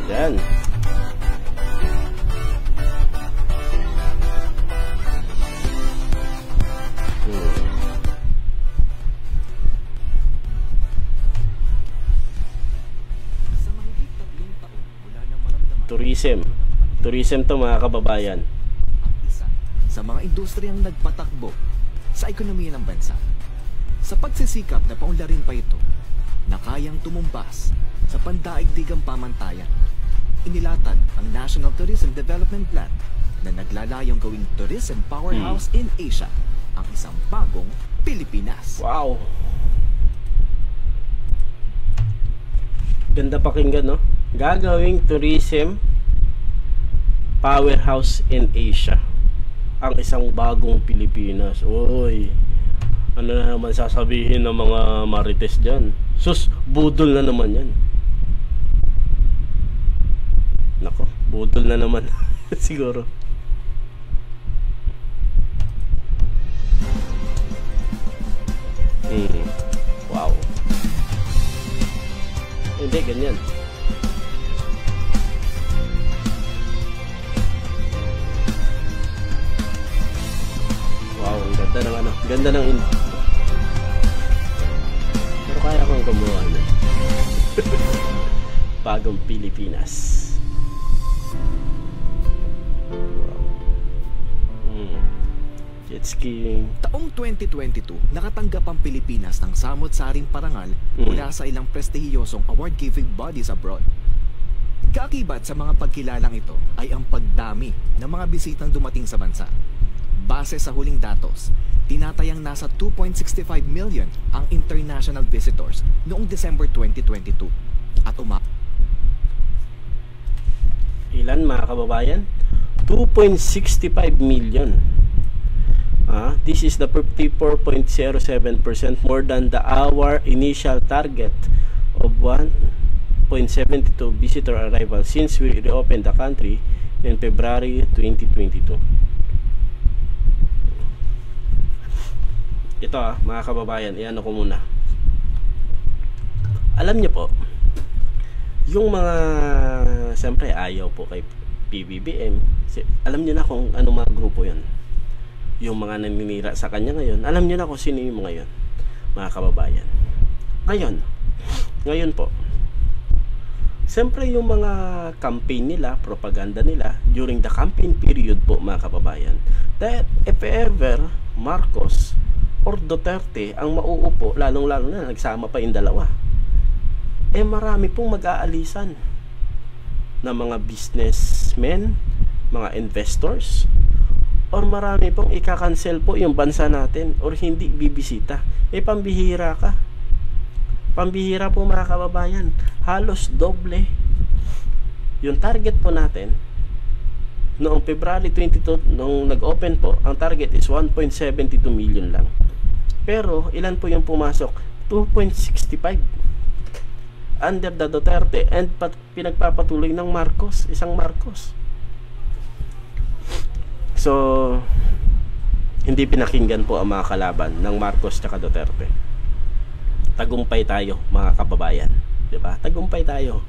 Yan. Tourism to mga kababayan. Isa sa mga industriyang nagpatakbo sa ekonomiya ng bansa. Sa pagsisikap na paunlarin pa ito, na kayang tumumbas sa pandaigdigang pamantayan, inilatag ang National Tourism Development Plan na naglalayong gawing tourism powerhouse in Asia, ang isang bagong Pilipinas. Wow! Ganda pakinggan, no? Gagawing tourism powerhouse in Asia, ang isang bagong Pilipinas. Oy, ano na naman sasabihin ng mga marites dyan? Sus, budol na naman yan. Nako, budol na naman. Siguro. Wow. Hindi, ganyan. Wow, ang ganda ng ano. Ganda ng pero kaya akong gumawa na. Bagong Pilipinas. Wow. Jet skiing. Taong 2022, nakatanggap ang Pilipinas ng samot-saring parangal mula sa ilang prestihiyosong award-giving bodies abroad. Kaakibat sa mga pagkilalang ito ay ang pagdami ng mga bisitang dumating sa bansa. Base sa huling datos, tinatayang nasa 2.65 million ang international visitors noong December 2022 at ilan mga kababayan? 2.65 million. This is the 54.07% more than our initial target of 1.72 visitor arrival since we reopened the country in February 2022. Ito mga kababayan, iyan ko muna. Alam niyo po, yung mga siyempre ayaw po kay Pbbm, alam niyo na kung ano mga grupo yan. Yung mga naninira sa kanya ngayon, alam niyo na kung sino yung mga yun, mga kababayan. Ngayon po, siyempre yung mga campaign nila, propaganda nila during the campaign period po mga kababayan, that if ever Marcos or Duterte ang mauupo, lalong-lalo na nagsama pa yung dalawa, marami pong mag-aalisan na mga businessmen, mga investors, or marami pong ika-cancel po yung bansa natin or hindi bibisita. Pambihira ka. Pambihira po mga kababayan. Halos doble yung target po natin. Noong February 22, nung nag-open po, ang target is 1.72 million lang. Pero ilan po yung pumasok? 2.65 under the Duterte and pinagpapatuloy ng Marcos, isang Marcos. So hindi pinakinggan po ang mga kalaban ng Marcos at Duterte. Tagumpay tayo mga kababayan, 'di ba? Tagumpay tayo.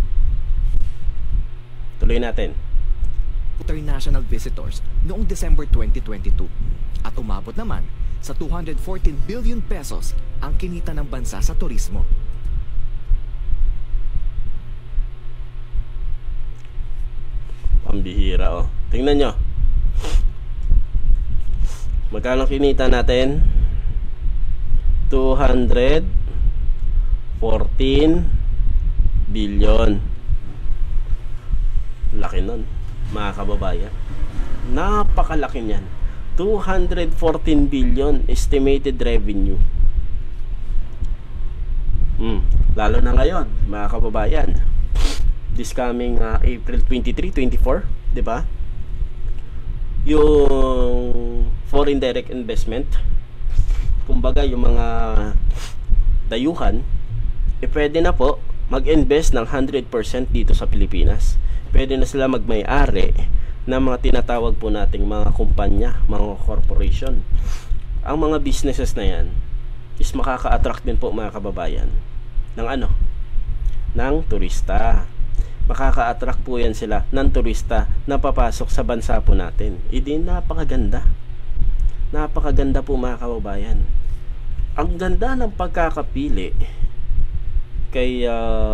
Tuloy natin. International visitors noong December 2022 at umabot naman sa 214 billion pesos ang kinita ng bansa sa turismo. Pambihira Tingnan nyo. Magkano kinita natin? 214 billion. Laki nun mga kababayan. Napakalaki niyan. 214 billion estimated revenue. Lalo na ngayon mga kababayan, this coming April 23, 24, 'di ba? Yung foreign direct investment, kumbaga yung mga dayuhan, pwede na po mag-invest ng 100% dito sa Pilipinas. Pwede na sila magmay-ari ng mga tinatawag po nating mga kumpanya, mga corporation. Ang mga businesses na yan is makaka-attract din po mga kababayan ng ng turista. makaka-attract po yan sila ng turista na papasok sa bansa po natin. Idi napakaganda. Napakaganda po mga kababayan. Ang ganda ng pagkakapili kay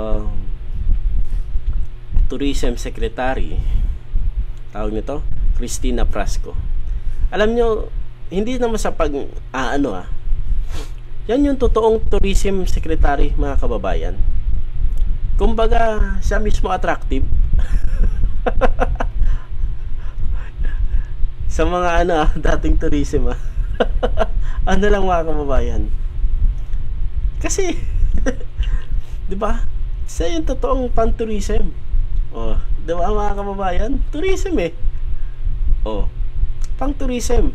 Tourism Secretary, tawag nito, Cristina Prasco. Alam nyo, hindi naman sa yan yung totoong tourism secretary mga kababayan. Kumbaga, siya mismo attractive. Sa mga dating tourism ano lang mga kababayan. Kasi, di ba? Siya yung totoong pan-tourism. Oh, di ba mga kababayan? Tourism Oh, pang-tourism.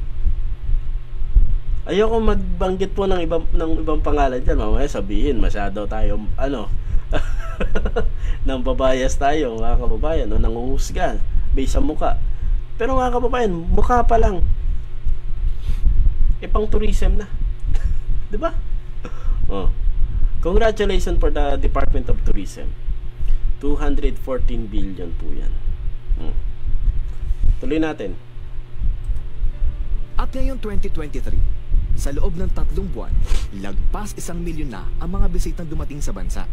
Ayoko magbanggit po ng ibang pangalan diyan. Mamaya sabihin masyado tayo nang babayas tayo mga kababayan, nanguhusga based sa mukha. Pero mga kababayan, mukha pa lang pang tourism na. 'Di ba? Oh. Congratulations for the Department of Tourism. 214 billion po 'yan. Tuloy natin. At ngayong 2023, sa loob ng 3 buwan, lagpas 1 milyon na ang mga bisitang dumating sa bansa.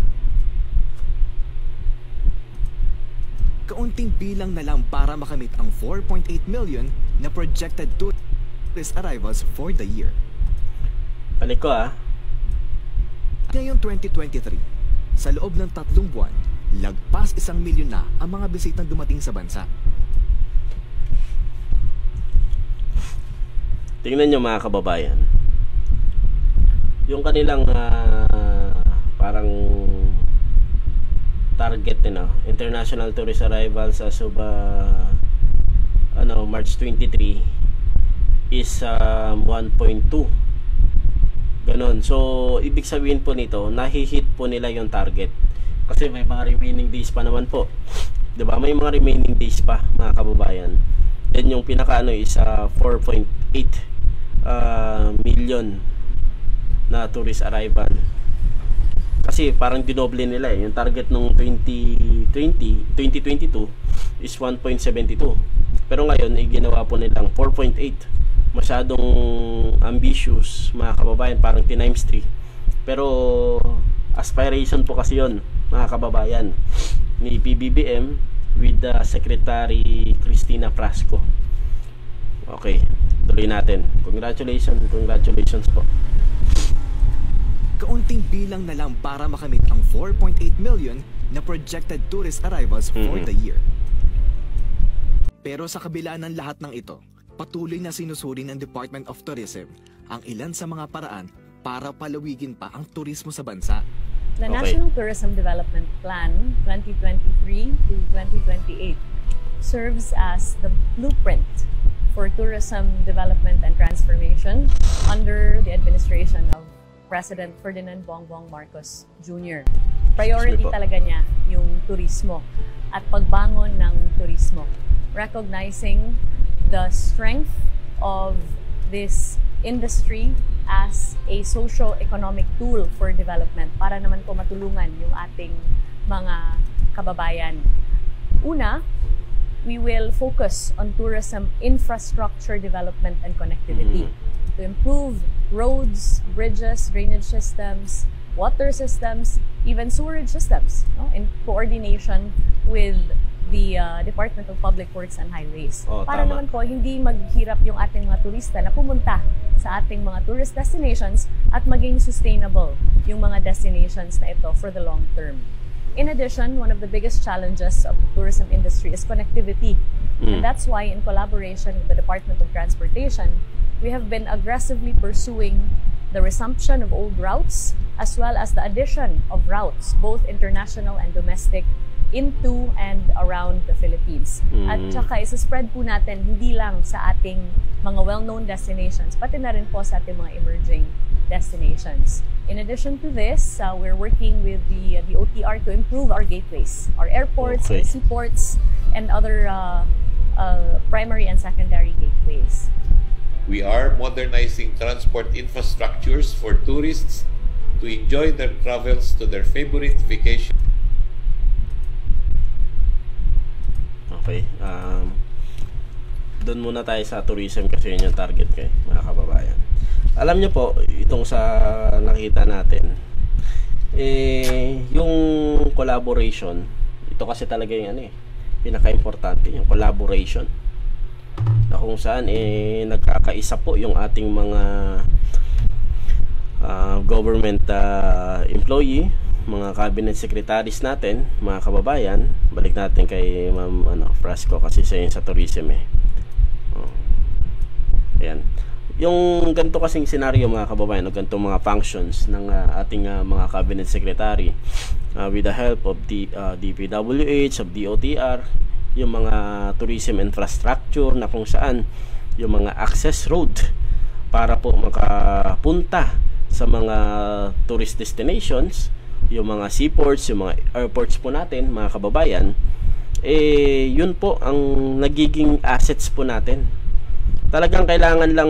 Kaunting bilang na lang para makamit ang 4.8 million na projected tourist arrivals for the year. Balik ko Ngayong 2023, sa loob ng 3 buwan, lagpas 1 milyon na ang mga bisitang dumating sa bansa. Tingnan nyo mga kababayan, yung kanilang parang target international tourist arrivals as of March 23 is 1.2 ganon. So ibig sabihin po nito, nahihit po nila yung target kasi may mga remaining days pa naman po, 'di ba? May mga remaining days pa mga kababayan. Then yung pinaka is 4.8 million na tourist arrival. Kasi parang dinoble nila yung target nung 2022 is 1.72. Pero ngayon ginawa po nilang 4.8. Masyadong ambitious mga kababayan, parang times 3. Pero aspiration po kasi yon mga kababayan ni Pbbm with the Secretary Cristina Prasco. Okay, tuloy natin. Congratulations po. Kaunting bilang na lang para makamit ang 4.8 million na projected tourist arrivals for the year. Pero sa kabila ng lahat ng ito, patuloy na sinusuri ng Department of Tourism ang ilan sa mga paraan para palawigin pa ang turismo sa bansa. The National Tourism Development Plan 2023 to 2028 serves as the blueprint for tourism development and transformation under the administration of President Ferdinand Bongbong Marcos Jr. Priority talaga niya yung turismo at pagbangon ng turismo, recognizing the strength of this industry as a socio-economic tool for development para naman po matulungan yung ating mga kababayan. Una, we will focus on tourism infrastructure development and connectivity to improve roads, bridges, drainage systems, water systems, even sewerage systems, in coordination with the Department of Public Works and Highways. Para naman po hindi maghirap yung ating mga turista na pumunta sa ating mga tourist destinations at maging sustainable yung mga destinations na ito for the long term. In addition, one of the biggest challenges of the tourism industry is connectivity. And that's why in collaboration with the Department of Transportation, we have been aggressively pursuing the resumption of old routes as well as the addition of routes, both international and domestic, into and around the Philippines. At saka isa-spread po natin hindi lang sa ating mga well-known destinations, pati na rin po sa ating mga emerging destinations. In addition to this, we're working with the OTR to improve our gateways, our airports, our seaports, and other primary and secondary gateways. We are modernizing transport infrastructures for tourists to enjoy their travels to their favorite vacation Okay. Doon muna tayo sa tourism kasi yun yung target ko, mga kababayan. Alam nyo po, itong sa nakita natin, yung collaboration, ito kasi talaga yung pinaka-importante, yung collaboration. Na kung saan nagkakaisa po yung ating mga government employee, mga cabinet secretaries natin, mga kababayan. Balik natin kay Ma'am Frasco kasi siya yung sa tourism Ayan. Yung ganito kasing senaryo, mga kababayan, o ganito mga functions ng ating mga cabinet secretary, with the help of the DPWH, of DOTR, yung mga tourism infrastructure na kung saan yung mga access road para po makapunta sa mga tourist destinations, yung mga seaports, yung mga airports po natin, mga kababayan, yun po ang nagiging assets po natin. Talagang kailangan lang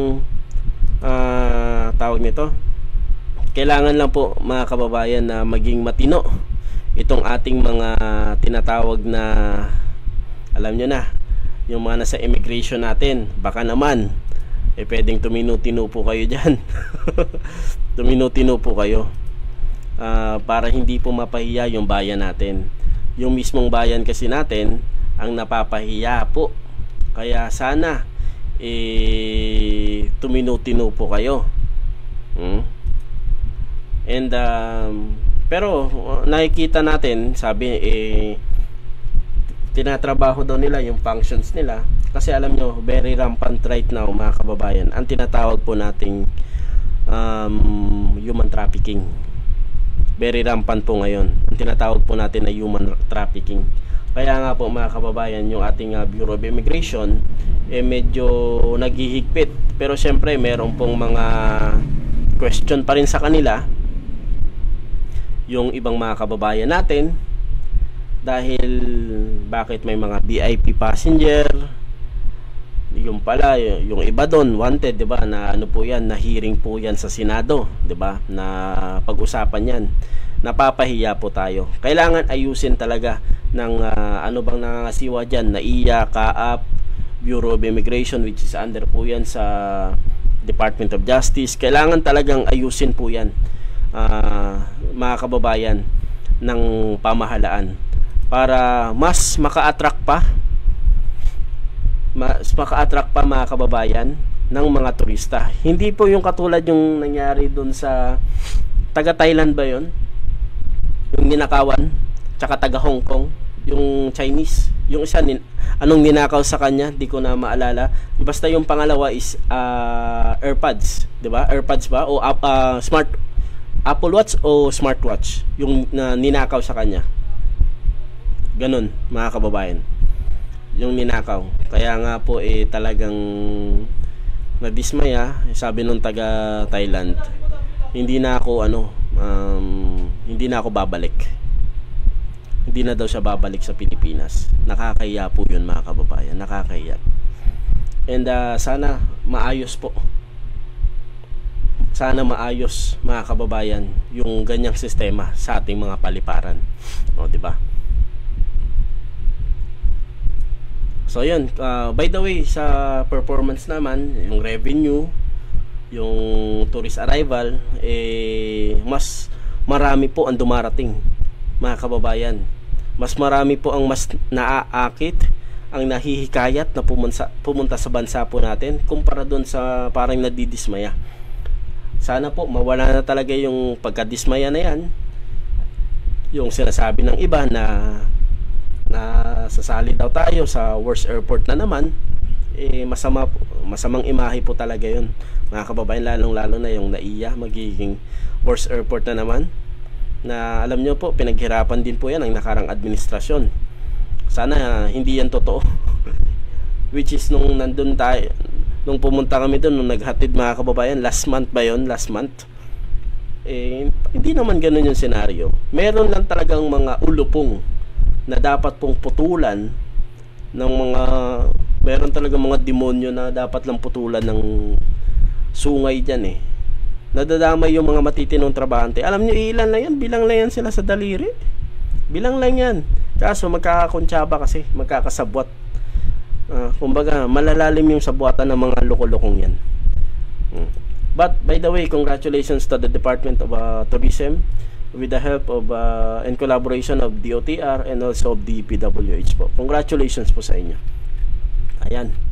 tawag nito, kailangan lang po, mga kababayan, na maging matino itong ating mga tinatawag na, alam nyo na, yung mga nasa immigration natin. Baka naman pwedeng tumino-tino po kayo dyan. Tumino-tino po kayo, para hindi po mapahiya yung bayan natin. Yung mismong bayan kasi natin ang napapahiya po. Kaya sana tumino-tino po kayo. And pero nakikita natin, sabi tinatrabaho daw nila yung functions nila kasi alam nyo, very rampant right now, mga kababayan, ang tinatawag po nating human trafficking. Very rampant po ngayon ang tinatawag po natin na human trafficking. Kaya nga po, mga kababayan, yung ating Bureau of Immigration medyo naghihigpit, pero syempre meron pong mga question pa rin sa kanila yung ibang mga kababayan natin, dahil bakit may mga VIP passenger, yung pala yung iba doon wanted, 'di ba, na ano po 'yan, na hearing po 'yan sa Senado, 'di ba, na pag-usapan 'yan. Napapahiya po tayo. Kailangan ayusin talaga ng ano bang nangangasiwa diyan, NAIA, CAAP, Bureau of Immigration, which is under po 'yan sa Department of Justice. Kailangan talagang ayusin po 'yan, mga kababayan, ng pamahalaan para mas maka-attract pa, mga kababayan, ng mga turista. Hindi po yung katulad yung nangyari doon sa taga Thailand ba yun? Yung ninakawan, tsaka taga Hong Kong, yung Chinese. Yung isa, anong ninakaw sa kanya, di ko na maalala. Basta yung pangalawa is AirPods, di ba? AirPods ba? O smart Apple Watch o smartwatch yung ninakaw sa kanya. Ganun, mga kababayan, yung ninakaw. Kaya nga po talagang nadismaya. Sabi nung taga Thailand, hindi na ako hindi na ako babalik. Hindi na daw siya babalik sa Pilipinas. Nakakahiya po yun, mga kababayan. Nakakahiya. And sana maayos po. Sana maayos, mga kababayan, yung ganyang sistema sa ating mga paliparan. O, di ba? So yun, by the way, sa performance naman, yung revenue, yung tourist arrival, mas marami po ang dumarating, mga kababayan. Mas marami po ang mas naaakit, ang nahihikayat na pumunta sa bansa po natin, kumpara doon sa parang nadidismaya. Sana po mawala na talaga yung pagkadismaya na yan. Yung sinasabi ng iba na sasali daw tayo sa worst airport na naman, masamang imahe po talaga yun, mga kababayan, lalong-lalo na yung NAIA, magiging worst airport na naman, na alam nyo po, pinaghirapan din po yan ang nakarang administrasyon. Sana hindi yan totoo. Which is nung nandun tayo, nung pumunta kami doon, nung naghatid, mga kababayan, last month ba yun? Last month? Hindi naman ganun yung senaryo. Meron lang talagang mga ulupong na dapat pong putulan ng mga, meron talaga mga demonyo na dapat lang putulan ng sungay dyan Nadadamay yung mga matitinong trabahante. Alam nyo, ilan lang yan, bilang lang yan sila sa daliri. Bilang lang yan. Kaso magkakakuntsaba kasi, magkakasabwat. Kumbaga, malalalim yung sabwatan ng mga loko-lokong yan. But, by the way, congratulations to the Department of Tourism with the help of and collaboration of DOTR and also of the PWH po. Congratulations po sa inyo. Ayan.